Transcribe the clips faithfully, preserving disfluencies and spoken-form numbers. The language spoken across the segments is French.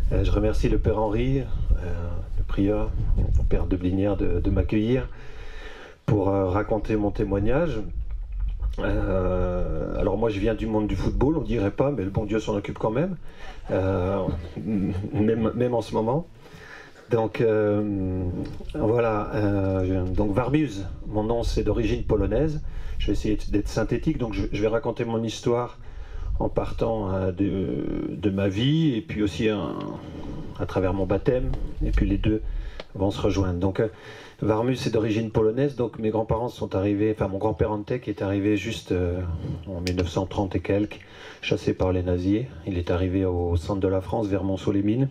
Euh, je remercie le Père Henri, euh, le prieur, le Père de Blinière, de, de m'accueillir pour euh, raconter mon témoignage. Euh, alors moi je viens du monde du football, on dirait pas, mais le bon Dieu s'en occupe quand même, euh, même, même en ce moment. Donc euh, voilà, euh, donc Warmuz, mon nom c'est d'origine polonaise. Je vais essayer d'être synthétique, donc je, je vais raconter mon histoire en partant euh, de, de ma vie et puis aussi un, à travers mon baptême, et puis les deux vont se rejoindre. Donc euh, Warmuz c'est d'origine polonaise, donc mes grands-parents sont arrivés, enfin mon grand-père Antek est arrivé juste euh, en mille neuf cent trente et quelques, chassé par les nazis. Il est arrivé au centre de la France, vers Montceau-les-Mines,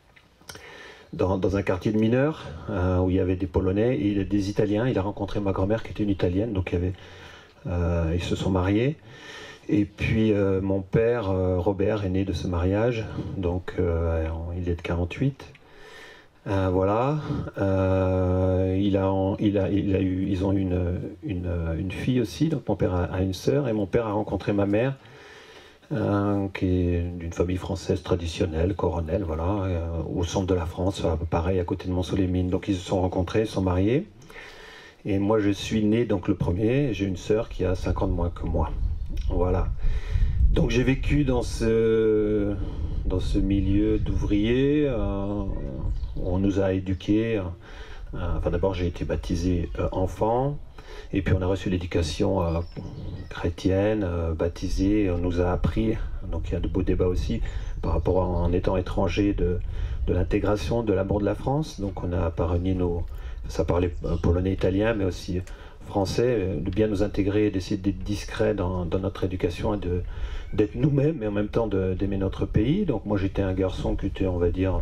dans, dans un quartier de mineurs, euh, où il y avait des Polonais et des Italiens. Il a rencontré ma grand-mère qui était une Italienne, donc il y avait, euh, ils se sont mariés. Et puis euh, mon père, euh, Robert, est né de ce mariage, donc euh, il est de quarante-huit. Euh, voilà, euh, il a, il a, il a eu, ils ont eu une, une, une fille aussi, donc mon père a, a une sœur, et mon père a rencontré ma mère, euh, qui est d'une famille française traditionnelle, Coronel, voilà, euh, au centre de la France, pareil, à côté de Montceau-les-Mines. Donc ils se sont rencontrés, ils se sont mariés, et moi je suis né donc le premier, j'ai une sœur qui a cinq ans de moins que moi. Voilà. Donc j'ai vécu dans ce, dans ce milieu d'ouvriers. Euh, on nous a éduqués. Euh, enfin d'abord j'ai été baptisé euh, enfant. Et puis on a reçu l'éducation euh, chrétienne, euh, baptisé. On nous a appris, donc il y a de beaux débats aussi, par rapport à, en étant étranger, de, de l'intégration, de l'amour de la France. Donc on a parrainé nos... Ça parlait euh, polonais, italien, mais aussi français, de bien nous intégrer, d'essayer d'être discret dans, dans notre éducation et de, d'être nous-mêmes, mais en même temps de, d'aimer notre pays. Donc moi j'étais un garçon qui était, on va dire,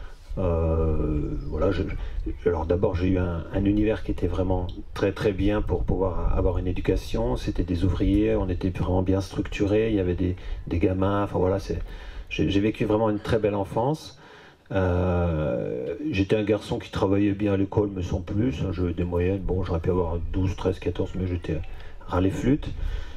euh, voilà, je, alors d'abord j'ai eu un, un univers qui était vraiment très très bien pour pouvoir avoir une éducation. C'était des ouvriers, on était vraiment bien structurés, il y avait des, des gamins, enfin voilà, c'est, j'ai, j'ai vécu vraiment une très belle enfance. Euh, j'étais un garçon qui travaillait bien à l'école, mais sans plus. J'avais des moyennes, bon, j'aurais pu avoir douze, treize, quatorze, mais j'étais râlé flûte.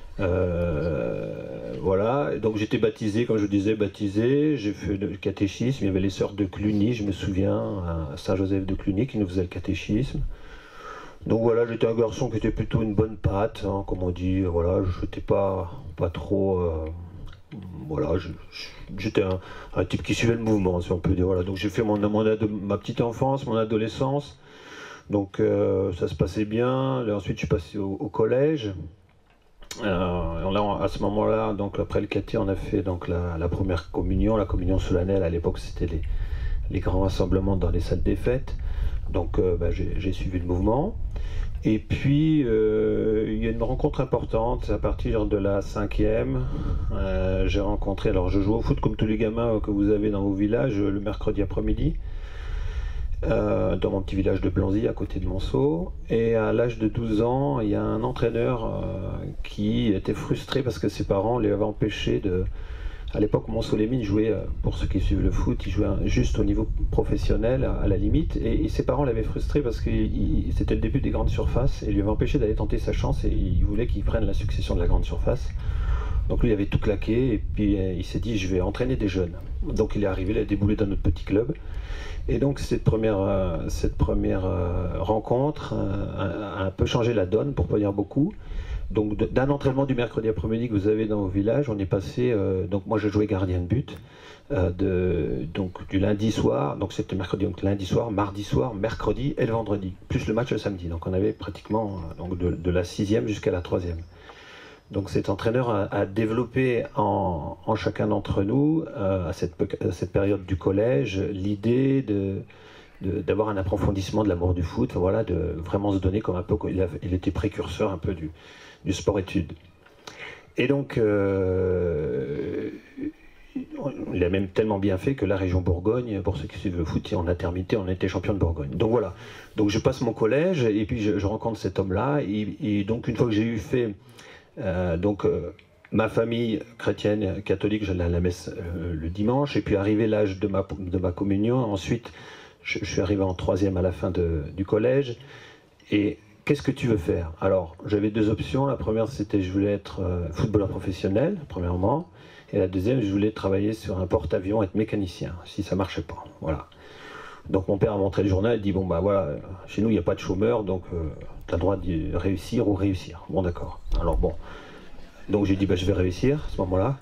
Euh, voilà, donc j'étais baptisé, comme je disais, baptisé. J'ai fait le catéchisme. Il y avait les sœurs de Cluny, je me souviens, à Saint-Joseph de Cluny, qui nous faisait le catéchisme. Donc voilà, j'étais un garçon qui était plutôt une bonne patte, hein, comme on dit. Voilà, je n'étais pas, pas trop. Euh, Voilà, j'étais un, un type qui suivait le mouvement, si on peut dire. Voilà. Donc j'ai fait mon, mon ado, ma petite enfance, mon adolescence. Donc euh, ça se passait bien. Et ensuite je suis passé au, au collège. Euh, là, à ce moment-là, donc après le caté, on a fait donc la, la première communion, la communion solennelle. À l'époque, c'était les, les grands rassemblements dans les salles des fêtes. Donc euh, bah, j'ai suivi le mouvement. Et puis, euh, il y a une rencontre importante, à partir de la cinquième, euh, j'ai rencontré, alors je joue au foot comme tous les gamins que vous avez dans vos villages, le mercredi après-midi, euh, dans mon petit village de Blanzy, à côté de Monceau. Et à l'âge de douze ans, il y a un entraîneur euh, qui était frustré parce que ses parents lui avaient empêché de... À l'époque, Montceau-les-Mines jouait, pour ceux qui suivent le foot, il jouait juste au niveau professionnel, à la limite, et ses parents l'avaient frustré parce que c'était le début des grandes surfaces, et lui avaient empêché d'aller tenter sa chance, et il voulait qu'il prenne la succession de la grande surface. Donc lui, il avait tout claqué, et puis il s'est dit, je vais entraîner des jeunes. Donc il est arrivé, il a déboulé dans notre petit club, et donc cette première, cette première rencontre a un peu changé la donne, pour pas dire beaucoup. Donc d'un entraînement du mercredi après-midi que vous avez dans vos villages, on est passé, euh, donc moi je jouais gardien de but, euh, de, donc du lundi soir, donc c'était mercredi, donc lundi soir, mardi soir, mercredi et le vendredi, plus le match le samedi. Donc on avait pratiquement donc de, de la sixième jusqu'à la troisième. Donc cet entraîneur a, a développé en, en chacun d'entre nous, euh, à, cette, à cette période du collège, l'idée de... d'avoir un approfondissement de l'amour du foot, voilà, de vraiment se donner comme un peu, il, a, il était précurseur un peu du, du sport-études. Et donc, euh, il a même tellement bien fait que la région Bourgogne, pour ceux qui suivent le foot, en intermitté, on était champion de Bourgogne. Donc voilà, donc je passe mon collège, et puis je, je rencontre cet homme-là, et, et donc une fois que j'ai eu fait, euh, donc... Euh, ma famille chrétienne, catholique, j'allais à la messe euh, le dimanche, et puis arrivé l'âge de ma, de ma communion, ensuite je, je suis arrivé en troisième à la fin de, du collège, et qu'est-ce que tu veux faire? Alors j'avais deux options, la première c'était je voulais être euh, footballeur professionnel, premièrement, Et la deuxième, je voulais travailler sur un porte-avions, être mécanicien, si ça marchait pas. Voilà. Donc mon père a montré le journal, il dit bon bah voilà, chez nous il n'y a pas de chômeurs, donc euh, tu as le droit de réussir ou réussir. Bon d'accord. Alors bon. Donc j'ai dit bah je vais réussir à ce moment-là.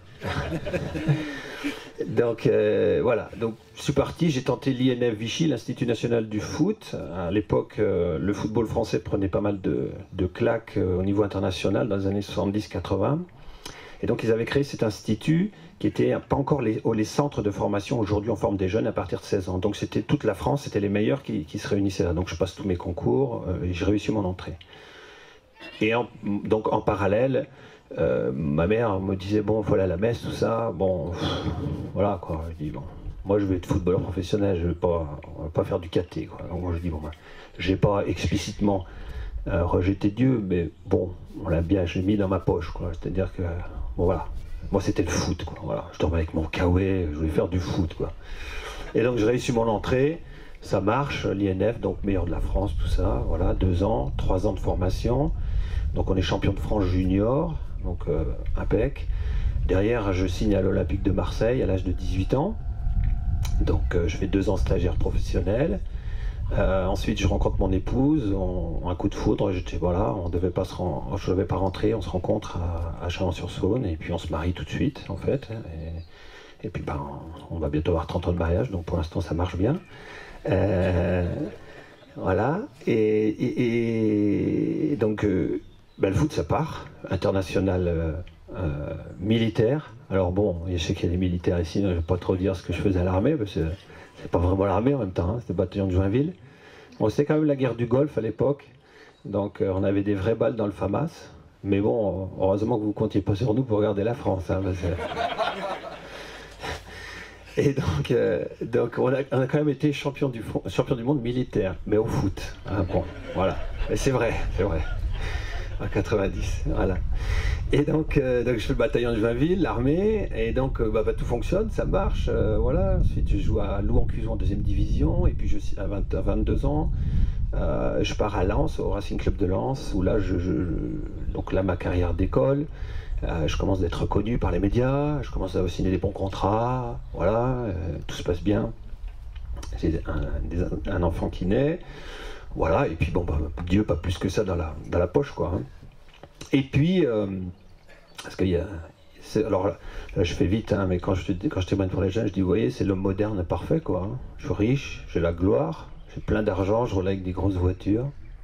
Donc euh, voilà, donc je suis parti, j'ai tenté l'I N F Vichy, l'Institut National du Foot. À l'époque, euh, le football français prenait pas mal de, de claques euh, au niveau international dans les années soixante-dix quatre-vingt. Et donc ils avaient créé cet institut qui était pas encore les, les centres de formation aujourd'hui en forme des jeunes à partir de seize ans. Donc c'était toute la France, c'était les meilleurs qui, qui se réunissaient là. Donc je passe tous mes concours euh, et j'ai réussi mon entrée. Et en, donc en parallèle, euh, ma mère me disait bon, voilà la messe, tout ça, bon, pff, voilà quoi. Je dis bon, moi je veux être footballeur professionnel, je veux pas, on va pas faire du caté quoi. Donc moi je dis bon, ben, j'ai pas explicitement euh, rejeté Dieu, mais bon, on l'a bien, je l'ai mis dans ma poche quoi. C'est-à-dire que bon voilà, moi c'était le foot quoi. Voilà, je dormais avec mon kawaii, je voulais faire du foot quoi. Et donc j'ai réussi mon entrée. Ça marche, l'I N F, donc meilleur de la France, tout ça, voilà, deux ans, trois ans de formation. Donc on est champion de France junior, donc euh, impec. Derrière, je signe à l'Olympique de Marseille à l'âge de dix-huit ans. Donc euh, je fais deux ans stagiaire professionnel. Euh, ensuite, je rencontre mon épouse, on, un coup de foudre, j'étais voilà, on devait pas se ren- je ne devais pas rentrer, on se rencontre à, à Chalon-sur-Saône et puis on se marie tout de suite en fait. Et, et puis ben, on va bientôt avoir trente ans de mariage, donc pour l'instant ça marche bien. Euh, voilà, et, et, et donc euh, ben le foot ça part, international euh, euh, militaire. Alors bon, je sais qu'il y a des militaires ici, je ne vais pas trop dire ce que je faisais à l'armée, parce que c'est pas vraiment l'armée en même temps, hein, c'était le bataillon de Joinville. Bon, c'était quand même la guerre du Golfe à l'époque, donc euh, on avait des vraies balles dans le FAMAS, mais bon, heureusement que vous ne comptiez pas sur nous pour regarder la France. Hein, parce que... Et donc, euh, donc on, a, on a quand même été champion du, champion du monde militaire, mais au foot. Hein, bon, voilà. Mais c'est vrai, c'est vrai. En quatre-vingt-dix, voilà. Et donc, euh, donc je fais le bataillon de Joinville, l'armée, et donc euh, bah, bah, tout fonctionne, ça marche, euh, voilà. Ensuite, je joue à Louan-Cuiseaux en deuxième division, et puis je suis à, vingt, à vingt-deux ans, euh, je pars à Lens, au Racing Club de Lens, où là, je, je, je donc là, ma carrière décolle. Euh, je commence d'être reconnu par les médias, je commence à signer des bons contrats, voilà, euh, tout se passe bien. J'ai un, un enfant qui naît, voilà, et puis bon, bah, Dieu, pas plus que ça dans la, dans la poche, quoi. Hein. Et puis, euh, parce qu'il y a. Alors là, là, je fais vite, hein, mais quand je, quand je témoigne pour les jeunes, je dis, vous voyez, c'est l'homme moderne parfait, quoi. Hein. Je suis riche, j'ai la gloire, j'ai plein d'argent, je roule avec des grosses voitures.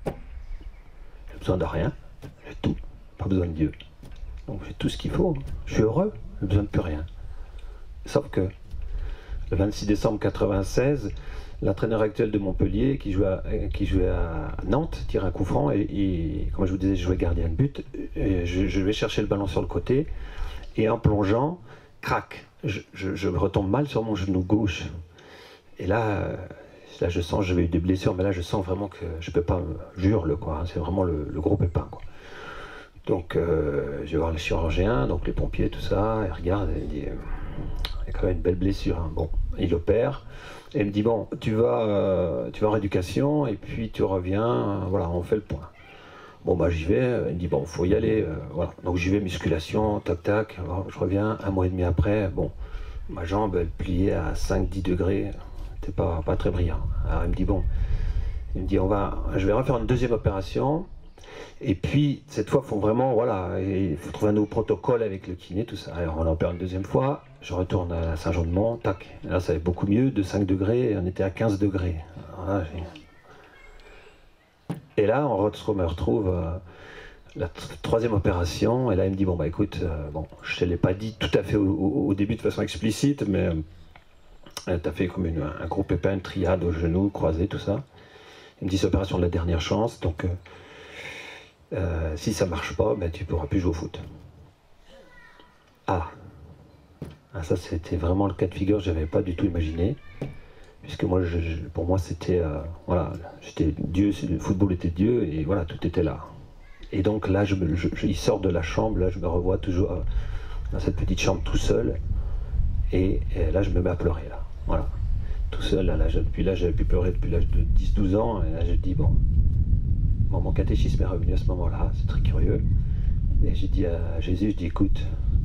J'ai besoin de rien, j'ai tout, pas besoin de Dieu. Donc j'ai tout ce qu'il faut, je suis heureux, j'ai besoin de plus rien. Sauf que le vingt-six décembre quatre-vingt-seize, l'entraîneur actuel de Montpellier, qui jouait à, qui jouait à Nantes, tire un coup franc et, et comme je vous disais, je jouais gardien de but. Et je, je vais chercher le ballon sur le côté et en plongeant, crac, je, je, je retombe mal sur mon genou gauche. Et là, là je sens, j'avais eu des blessures, mais là je sens vraiment que je peux pas, j'hurle quoi, c'est vraiment le, le gros pépin quoi. Donc euh, je vais voir le chirurgien, donc les pompiers, tout ça, il regarde et il dit, il y a quand même une belle blessure. Hein. Bon, il opère, et il me dit, bon, tu vas, euh, tu vas en rééducation, et puis tu reviens, euh, voilà, on fait le point. Bon, bah j'y vais, il me dit, bon, il faut y aller, euh, voilà. Donc j'y vais, musculation, tac, tac, alors, je reviens, un mois et demi après, bon, ma jambe, elle pliait à cinq dix degrés, c'était pas, pas très brillant. Alors il me dit, bon, il me dit, on va, je vais refaire une deuxième opération. Et puis, cette fois, il faut vraiment, voilà, il faut trouver un nouveau protocole avec le kiné, tout ça. Alors, on en opère une deuxième fois, je retourne à Saint-Jean-de-Mont, tac. Et là, ça va beaucoup mieux, de cinq degrés, on était à quinze degrés. Là, et là, on me retrouve euh, la troisième opération, et là, il me dit, bon, bah écoute, euh, bon, je ne te l'ai pas dit tout à fait au, au, au début de façon explicite, mais euh, tu as fait comme une, un gros pépin, une triade au genou, croisé, tout ça. Il me dit, c'est l'opération de la dernière chance, donc... Euh, Euh, si ça marche pas, ben, tu pourras plus jouer au foot. Ah, ah ça c'était vraiment le cas de figure que j'avais pas du tout imaginé, puisque moi, je, je, pour moi c'était, euh, voilà, j'étais Dieu, le football était Dieu et voilà, tout était là. Et donc là, je, me, je, je, il sort de la chambre, là je me revois toujours euh, dans cette petite chambre tout seul, et, et là je me mets à pleurer là, voilà, tout seul. Là, là, depuis là, j'avais pu pleurer depuis l'âge de dix douze ans, et là je dis bon. Bon, mon catéchisme est revenu à ce moment-là, c'est très curieux. Et j'ai dit à Jésus, je dis écoute,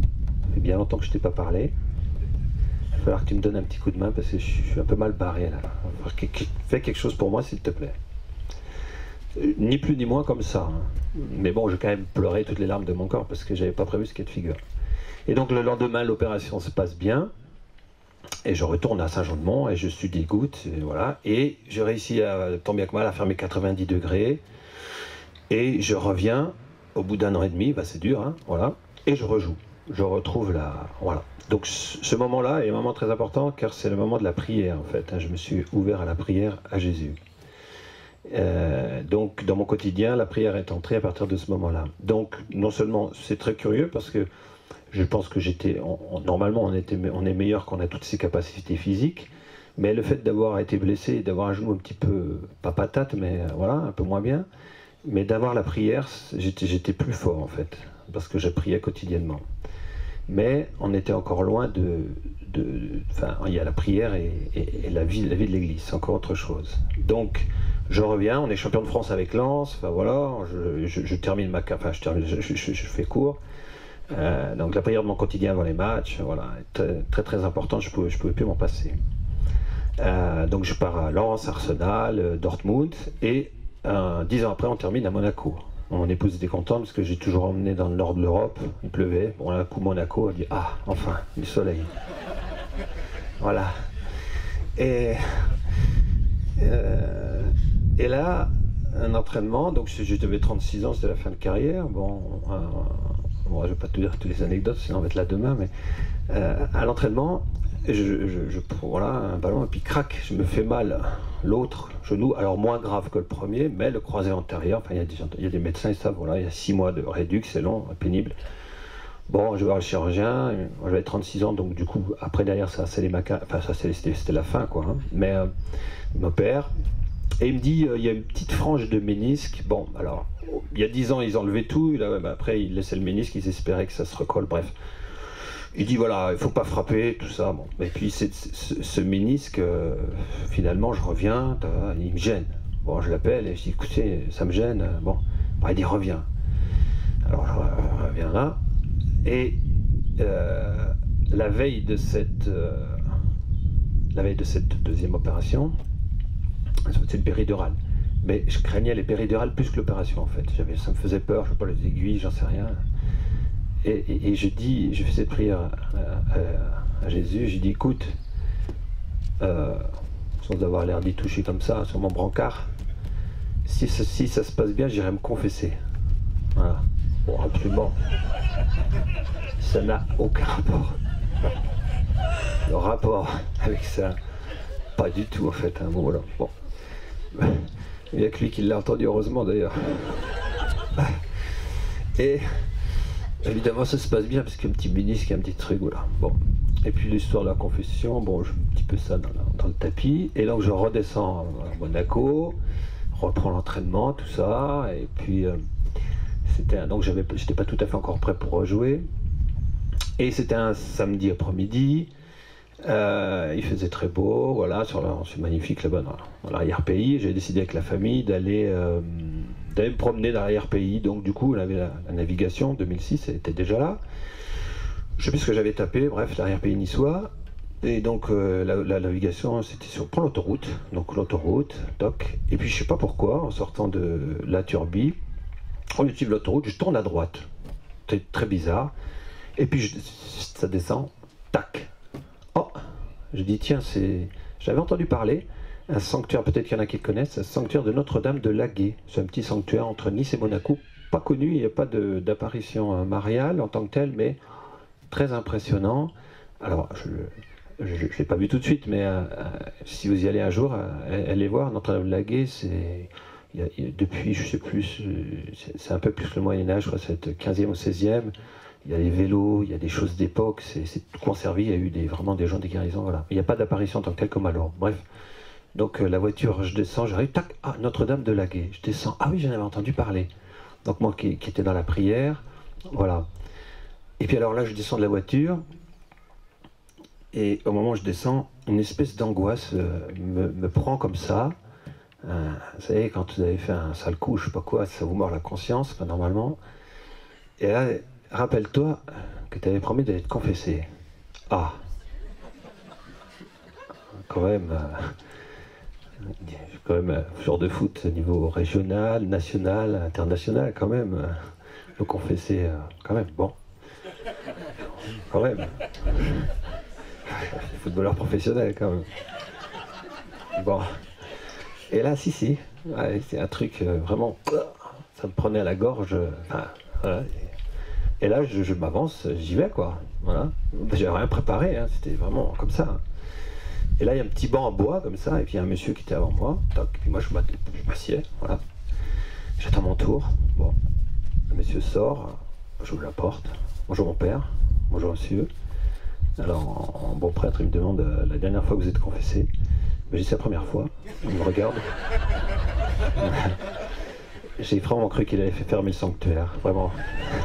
fait bien longtemps que je t'ai pas parlé. Il va falloir que tu me donnes un petit coup de main parce que je suis un peu mal barré là. Fais quelque chose pour moi s'il te plaît. Ni plus ni moins comme ça. Hein. Mais bon, j'ai quand même pleuré toutes les larmes de mon corps parce que j'avais pas prévu ce cas de figure. Et donc le lendemain, l'opération se passe bien. Et je retourne à Saint-Jean-de-Mont et je suis dégoûte, et voilà. Et je réussis à, tant bien que mal, à faire mes quatre-vingt-dix degrés. Et je reviens au bout d'un an et demi, bah c'est dur, hein, voilà. Et je rejoue. Je retrouve la, voilà. Donc ce moment-là est un moment très important car c'est le moment de la prière en fait. Hein. Je me suis ouvert à la prière à Jésus. Euh, donc dans mon quotidien, la prière est entrée à partir de ce moment-là. Donc non seulement c'est très curieux parce que je pense que j'étais, normalement on, était, on est meilleur quand on a toutes ces capacités physiques, mais le fait d'avoir été blessé et d'avoir un genou un petit peu, pas patate, mais voilà, un peu moins bien, mais d'avoir la prière, j'étais plus fort en fait, parce que je priais quotidiennement. Mais on était encore loin de, de, enfin il y a la prière et, et, et la vie, la vie de l'église, c'est encore autre chose. Donc je reviens, on est champion de France avec Lens, enfin voilà, je, je, je termine ma, enfin je, termine, je, je, je, je fais court. Euh, donc la prière de mon quotidien avant les matchs, voilà, très très, très important, je ne pouvais, je pouvais plus m'en passer. Euh, donc je pars à Lens, Arsenal, Dortmund, et euh, dix ans après on termine à Monaco. Mon épouse était contente parce que j'ai toujours emmené dans le nord de l'Europe, il pleuvait, bon là coup Monaco, elle dit ah enfin, du soleil. Voilà. Et, euh, et là, un entraînement, donc je devais trente-six ans, c'était la fin de carrière, bon... Euh, Bon, je ne vais pas te dire toutes les anecdotes, sinon on va être là demain, mais euh, à l'entraînement, je, je, je prends voilà, un ballon et puis crac, je me fais mal. L'autre genou, alors moins grave que le premier, mais le croisé antérieur, enfin, il y a des, il y a des médecins, ils savent, voilà, il y a six mois de réduc, c'est long, pénible. Bon, je vais voir le chirurgien, moi j'avais trente-six ans, donc du coup, après derrière, ça c'est les maca... enfin, ça c'était la fin, quoi. Hein. Mais euh, il m'opère. Et il me dit, euh, il y a une petite frange de ménisque. Bon, alors, il y a dix ans, ils enlevaient tout. Là, bah, après, ils laissaient le ménisque, ils espéraient que ça se recolle. Bref. Il dit, voilà, il ne faut pas frapper, tout ça. Bon. Et puis, c'est, ce, ce ménisque, euh, finalement, je reviens, il me gêne. Bon, je l'appelle et je dis, écoutez, ça me gêne. Bon, bon il dit, reviens. Alors, je reviens là. Et euh, la veille de cette, euh, la veille de cette deuxième opération, c'est le péridurale. Mais je craignais les péridurales plus que l'opération en fait. Ça me faisait peur, je ne sais pas, les aiguilles, j'en sais rien. Et, et, et je dis, je fais cette prière à, à, à Jésus, je dis écoute, euh, sans avoir l'air d'y toucher comme ça sur mon brancard, si, si ça se passe bien, j'irai me confesser. Voilà. Bon, absolument. Ça n'a aucun rapport. Le rapport avec ça, pas du tout en fait. Hein, bon, voilà. Bon. Il n'y a que lui qui l'a entendu, heureusement d'ailleurs. Et évidemment ça se passe bien parce qu'il y a un petit ménisque, un petit truc, voilà. Bon. Et puis l'histoire de la confession, bon, je mets un petit peu ça dans, la, dans le tapis. Et donc je redescends à Monaco, reprends l'entraînement, tout ça. Et puis euh, c'était donc j'avais, j'étais pas tout à fait encore prêt pour rejouer. Et c'était un samedi après-midi. Euh, il faisait très beau, voilà, c'est magnifique là-bas dans, dans l'arrière-pays. J'ai décidé avec la famille d'aller euh, d'aller me promener dans l'arrière-pays. Donc du coup, on avait la, la navigation, deux mille six, elle était déjà là. Je sais plus ce que j'avais tapé, bref, l'arrière-pays niçois. Et donc euh, la, la navigation, c'était sur pour l'autoroute. Donc l'autoroute, toc. Et puis je sais pas pourquoi, en sortant de la Turbie, au lieu de suivre l'autoroute, je tourne à droite. C'était très bizarre. Et puis je, ça descend, tac. Oh, je dis tiens, c'est, j'avais entendu parler, un sanctuaire, peut-être qu'il y en a qui le connaissent, un sanctuaire de Notre-Dame de Laguet. C'est un petit sanctuaire entre Nice et Monaco, pas connu, il n'y a pas d'apparition mariale en tant que telle, mais très impressionnant. Alors, je ne l'ai pas vu tout de suite, mais euh, si vous y allez un jour, euh, allez voir, Notre-Dame de Laguet, c'est... Il y a, il y a, depuis, je ne sais plus, c'est un peu plus que le Moyen-Âge, c'est le quinzième ou seizième. Il y a les vélos, il y a des choses d'époque, c'est tout conservé, il y a eu des, vraiment des gens des guérisons, voilà. Il n'y a pas d'apparition en tant que telle comme alors. Bref. Donc euh, la voiture, je descends, j'arrive, tac, ah, Notre-Dame de Laguet. Je descends, ah oui, j'en avais entendu parler. Donc moi qui, qui étais dans la prière, voilà. Et puis alors là, je descends de la voiture, et au moment où je descends, une espèce d'angoisse euh, me, me prend comme ça. Euh, vous savez, quand vous avez fait un sale coup, je sais pas quoi, ça vous mord la conscience, enfin, normalement. Et là, rappelle-toi que tu avais promis d'aller te confesser. Ah, quand même, euh, quand même, euh, joueur de foot au niveau régional, national, international, quand même, euh, me confesser, euh, quand même, bon, quand même, footballeur professionnel, quand même. Bon, et là, si, si, ouais, c'est un truc euh, vraiment, ça me prenait à la gorge, enfin, voilà. Et là, je, je m'avance, j'y vais, quoi. Voilà. J'avais rien préparé, hein, c'était vraiment comme ça. Et là, il y a un petit banc en bois, comme ça, et puis il y a un monsieur qui était avant moi. Toc, et puis moi, je m'assieds, voilà. J'attends mon tour. Bon, le monsieur sort, j'ouvre la porte. Bonjour mon père, bonjour monsieur. Alors, en, en bon prêtre, il me demande euh, la dernière fois que vous êtes confessé. Je dis c'est la première fois. Il me regarde. J'ai vraiment cru qu'il avait fait fermer le sanctuaire, vraiment.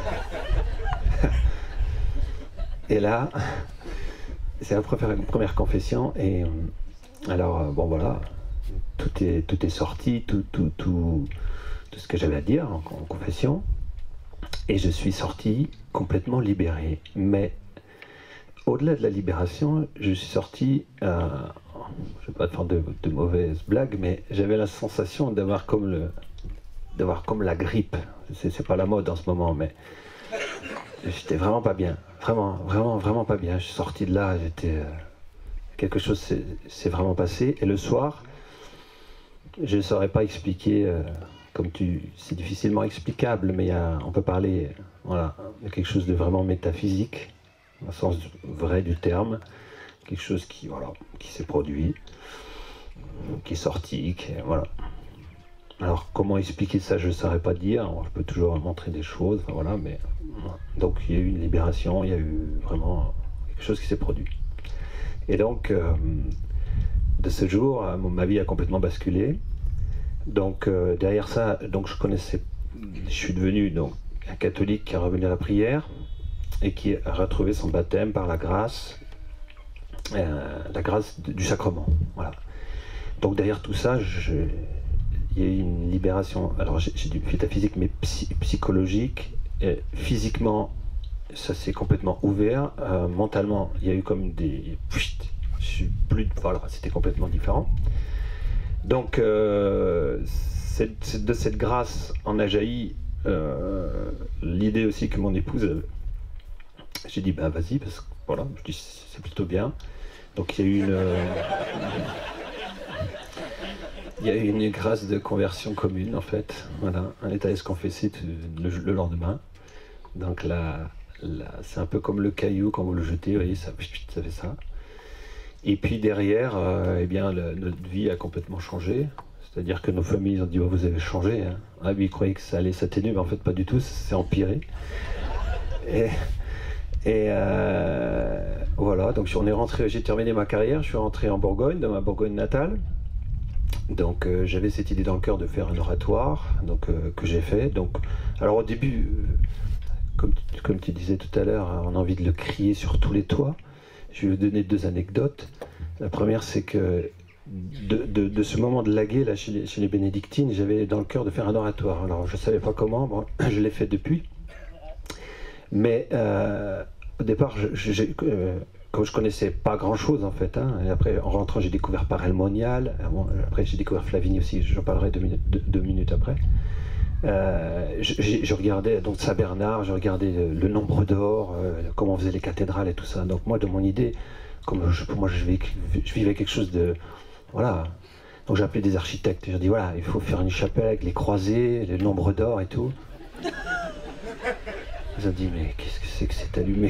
Et là, c'est la première, première confession, et alors, bon voilà, tout est, tout est sorti, tout, tout, tout, tout ce que j'avais à dire en, en confession, et je suis sorti complètement libéré. Mais au-delà de la libération, je suis sorti, euh, je ne vais pas te faire de, de mauvaises blagues, mais j'avais la sensation d'avoir comme, le, d'avoir comme la grippe. C'est pas la mode en ce moment, mais j'étais vraiment pas bien. Vraiment, vraiment, vraiment pas bien. Je suis sorti de là, j'étais... Euh, quelque chose s'est vraiment passé. Et le soir, je ne saurais pas expliquer, euh, comme tu... C'est difficilement explicable, mais y a, on peut parler voilà, de quelque chose de vraiment métaphysique, au sens vrai du terme. Quelque chose qui, voilà, qui s'est produit, qui est sorti, qui est, voilà. Alors, comment expliquer ça, je ne saurais pas dire. Alors, je peux toujours montrer des choses, voilà, mais... Donc, il y a eu une libération, il y a eu vraiment quelque chose qui s'est produit. Et donc, euh, de ce jour, ma vie a complètement basculé. Donc, euh, derrière ça, donc, je connaissais... Je suis devenu donc, un catholique qui est revenu à la prière et qui a retrouvé son baptême par la grâce, euh, la grâce du sacrement, voilà. Donc, derrière tout ça, je... il y a eu une libération, alors j'ai du métaphysique, mais psy, psychologique, et physiquement, ça s'est complètement ouvert, euh, mentalement, il y a eu comme des... Je suis plus... Voilà, c'était complètement différent. Donc, euh, cette, de cette grâce en a jailli euh, l'idée aussi que mon épouse... J'ai dit, ben vas-y, parce que voilà, je dis, c'est plutôt bien. Donc, il y a eu une... Euh, Il y a eu une grâce de conversion commune, en fait. Voilà, on est allé se confesser le, le lendemain. Donc là, là c'est un peu comme le caillou, quand vous le jetez, vous voyez, ça, ça fait ça. Et puis derrière, euh, eh bien, le, notre vie a complètement changé. C'est-à-dire que nos familles ont dit, oh, vous avez changé. Hein. Ah oui, ils croyaient que ça allait s'atténuer, mais en fait, pas du tout, c'est empiré. Et, et euh, voilà, donc on est rentré, j'ai terminé ma carrière, je suis rentré en Bourgogne, dans ma Bourgogne natale. Donc euh, j'avais cette idée dans le cœur de faire un oratoire, donc, euh, que j'ai fait. Donc, alors au début, euh, comme, comme tu disais tout à l'heure, on a envie de le crier sur tous les toits. Je vais vous donner deux anecdotes. La première, c'est que de, de, de ce moment de laguer là, chez, les, chez les bénédictines, j'avais dans le cœur de faire un oratoire. Alors je ne savais pas comment, bon, je l'ai fait depuis. Mais euh, au départ, je, je, euh, comme je connaissais pas grand chose en fait, hein, et après en rentrant j'ai découvert Parel Monial, après j'ai découvert Flavigny aussi, j'en parlerai deux minutes, deux, deux minutes après. Euh, je, je regardais donc Saint-Bernard, je regardais le, le nombre d'or, euh, comment on faisait les cathédrales et tout ça. Donc moi, de mon idée, comme je, pour moi je vivais, je vivais quelque chose de... Voilà. Donc j'ai appelé des architectes, j'ai dit voilà, il faut faire une chapelle avec les croisées, le nombre d'or et tout. Ils ont dit mais qu'est-ce que c'est que c'est allumé?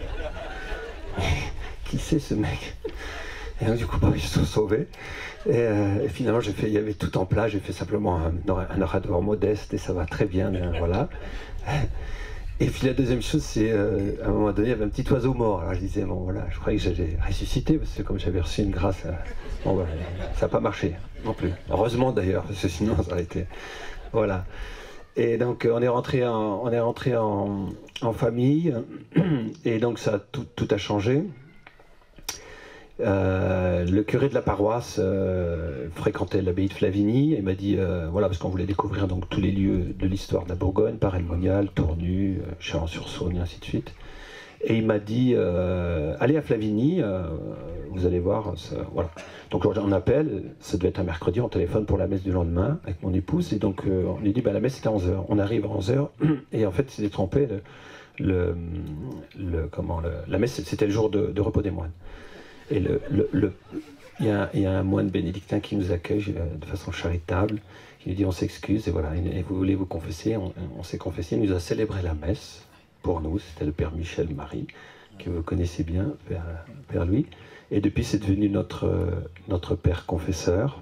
Qui c'est ce mec? Et donc du coup bah, ils se sont sauvés. Et, euh, et finalement j'ai fait, il y avait tout en plat, j'ai fait simplement un, un oratoire modeste et ça va très bien, bien voilà. Et puis la deuxième chose, c'est euh, à un moment donné il y avait un petit oiseau mort. Alors je disais bon voilà, je croyais que j'allais ressusciter parce que comme j'avais reçu une grâce, euh, bon voilà, ça n'a pas marché non plus. Heureusement d'ailleurs, parce que sinon ça aurait été... Voilà. Et donc on est rentré en, on est rentré en, en famille, et donc ça tout, tout a changé. Euh, le curé de la paroisse euh, fréquentait l'abbaye de Flavigny et m'a dit, euh, voilà, parce qu'on voulait découvrir donc tous les lieux de l'histoire de la Bourgogne, Paray-le-Monial, Tournu, euh, Chalon-sur-Saône, et ainsi de suite. Et il m'a dit, euh, allez à Flavigny, euh, vous allez voir, ça, voilà. Donc on appelle, ça devait être un mercredi, on téléphone pour la messe du lendemain avec mon épouse, et donc euh, on lui dit, bah, la messe était à onze heures. On arrive à onze heures, et en fait, il s'est trompé, le, le, le, comment, le, la messe, c'était le jour de, de repos des moines. Et le, le, le, il, y a, il y a un moine bénédictin qui nous accueille euh, de façon charitable, qui nous dit on s'excuse, et voilà, et vous voulez vous confesser, on, on s'est confessé, il nous a célébré la messe pour nous, c'était le père Michel Marie, que vous connaissez bien, père, père Louis, et depuis c'est devenu notre, notre père confesseur.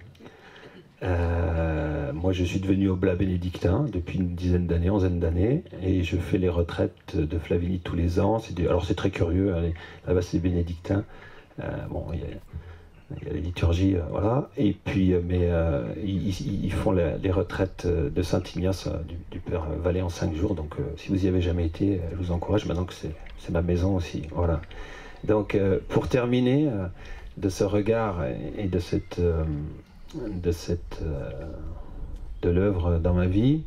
Euh, moi je suis devenu oblat bénédictin depuis une dizaine d'années, onzaine d'années, et je fais les retraites de Flavigny tous les ans. Des, alors c'est très curieux, hein, là-bas c'est les bénédictins. Euh, bon, il y a, il y a les liturgies, euh, voilà. Et puis, euh, mais euh, ils, ils font la, les retraites de Saint-Ignace euh, du, du Père Vallée en cinq jours. Donc, euh, si vous y avez jamais été, je vous encourage. Maintenant que c'est ma maison aussi, voilà. Donc, euh, pour terminer euh, de ce regard et, et de cette, euh, de cette, euh, de l'œuvre dans ma vie.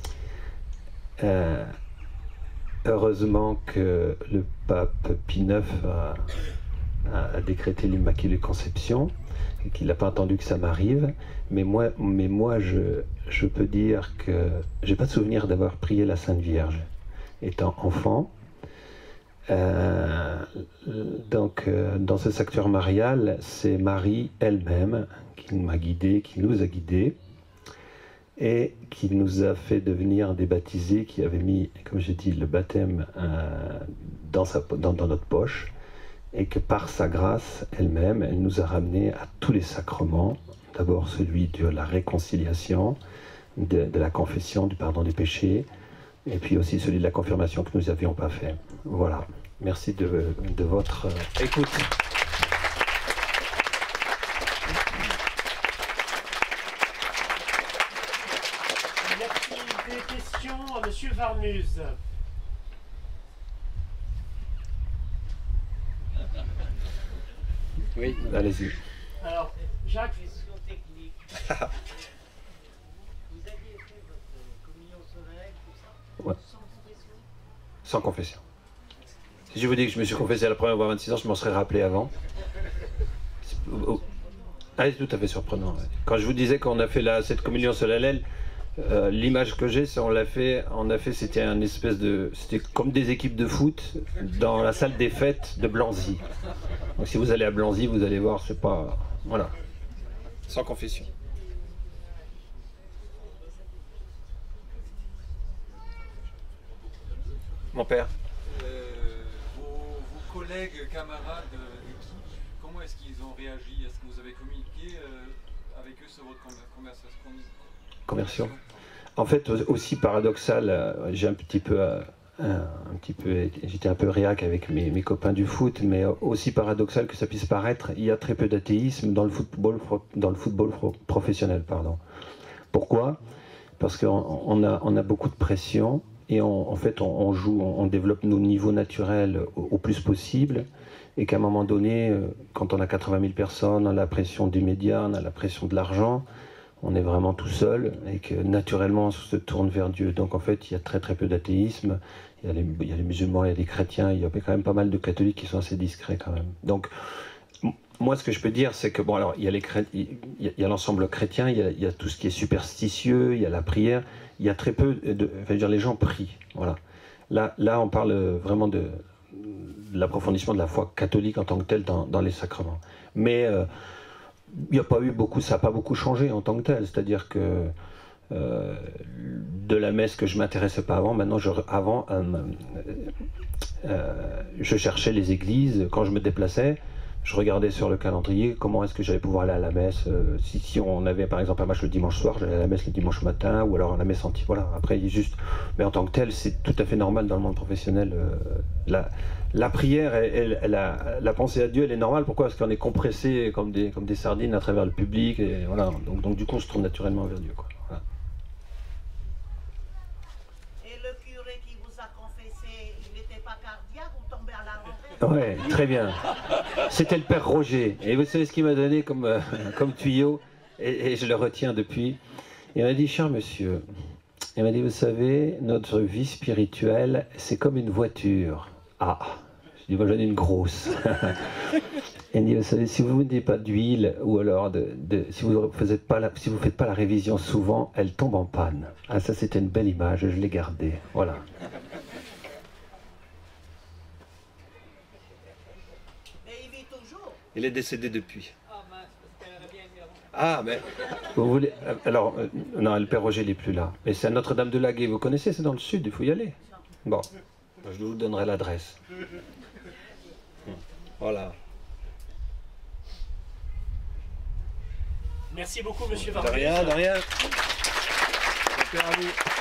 Euh, heureusement que le pape Pie neuf a a décrété l'Immaculée Conception et qu'il n'a pas attendu que ça m'arrive, mais moi, mais moi je, je peux dire que j'ai pas de souvenir d'avoir prié la Sainte Vierge étant enfant. Euh, donc euh, dans ce sanctuaire marial, c'est Marie elle-même qui m'a guidé, qui nous a guidés et qui nous a fait devenir des baptisés, qui avait mis, comme j'ai dit, le baptême euh, dans, sa, dans, dans notre poche, et que par sa grâce elle-même, elle nous a ramenés à tous les sacrements, d'abord celui de la réconciliation, de, de la confession, du pardon des péchés, et puis aussi celui de la confirmation que nous n'avions pas fait. Voilà, merci de, de votre euh, écoute. Y a-t-il des questions à Monsieur Varmuz? Oui, allez-y. Alors, Jacques, question technique. Vous aviez fait votre communion solennelle, tout ça, Ouais. sans confession? Sans confession. Si je vous dis que je me suis confessé à la première fois à vingt-six ans, je m'en serais rappelé avant. Oh. Ah, c'est tout à fait surprenant. Ouais. Quand je vous disais qu'on a fait la, cette communion solennelle, euh, l'image que j'ai, c'est on l'a fait, on a fait, c'était un espèce de, c'était comme des équipes de foot dans la salle des fêtes de Blanzy. Donc si vous allez à Blanzy, vous allez voir, c'est pas, voilà, sans confession. Mon père. Euh, vos, vos collègues, camarades d'équipe, comment est-ce qu'ils ont réagi? Est-ce que vous avez communiqué euh, avec eux sur votre conversation? Conversion. En fait, aussi paradoxal, j'ai un petit peu, un, un petit peu, j'étais un peu réac avec mes, mes copains du foot, mais aussi paradoxal que ça puisse paraître, il y a très peu d'athéisme dans le football, dans le football professionnel, pardon. Pourquoi? Parce qu'on on a, on a beaucoup de pression et on, en fait, on, on joue, on, on développe nos niveaux naturels au, au plus possible. Et qu'à un moment donné, quand on a quatre-vingt mille personnes, on a la pression des médias, on a la pression de l'argent, on est vraiment tout seul et que naturellement on se tourne vers Dieu. Donc en fait, il y a très très peu d'athéisme, il y a les, il y a les musulmans, il y a les chrétiens, il y a quand même pas mal de catholiques qui sont assez discrets quand même. Donc moi ce que je peux dire c'est que bon alors il y a les il y a l'ensemble chrétien, il y a, il y a tout ce qui est superstitieux, il y a la prière, il y a très peu de, enfin, je veux dire les gens prient, voilà. Là, là on parle vraiment de, de l'approfondissement de la foi catholique en tant que telle dans, dans les sacrements. Mais euh, il n'y a pas eu beaucoup, ça n'a pas beaucoup changé en tant que tel, c'est-à-dire que euh, de la messe que je m'intéressais pas avant, maintenant je, avant euh, euh, je cherchais les églises, quand je me déplaçais, je regardais sur le calendrier comment est-ce que j'allais pouvoir aller à la messe, euh, si, si on avait par exemple un match le dimanche soir, j'allais à la messe le dimanche matin, ou alors à la messe anti, voilà, après il est juste, mais en tant que tel c'est tout à fait normal dans le monde professionnel, euh, la, la prière, elle, elle, elle a, la pensée à Dieu elle est normale, pourquoi? Parce qu'on est compressé comme des, comme des sardines à travers le public, et voilà, donc, donc du coup on se tourne naturellement vers Dieu, quoi. Voilà. Et le curé qui vous a confessé, il n'était pas cardiaque ou tombé à la rentrée? Ouais, très bien. C'était le père Roger. Et vous savez ce qu'il m'a donné comme, euh, comme tuyau, et, et je le retiens depuis. Il m'a dit, cher monsieur, il m'a dit, vous savez, notre vie spirituelle, c'est comme une voiture. Ah, je dis, moi j'en ai une grosse. Il dit, vous savez, si vous ne mettez pas d'huile, ou alors de, de, si vous ne faites pas la, si vous faites pas la révision souvent, elle tombe en panne. Ah, ça c'était une belle image, je l'ai gardée. Voilà. Mais il vit toujours. Il est décédé depuis. Ah mince, parce qu'elle aurait bien aimé avant. Ah, mais vous voulez. Alors, euh, non, le père Roger n'est plus là. Mais c'est à Notre-Dame-de-Laguet, vous connaissez, c'est dans le sud, il faut y aller. Bon, je vous donnerai l'adresse. Voilà. Merci beaucoup, monsieur De Varmus. rien, de rien. J'espère à vous.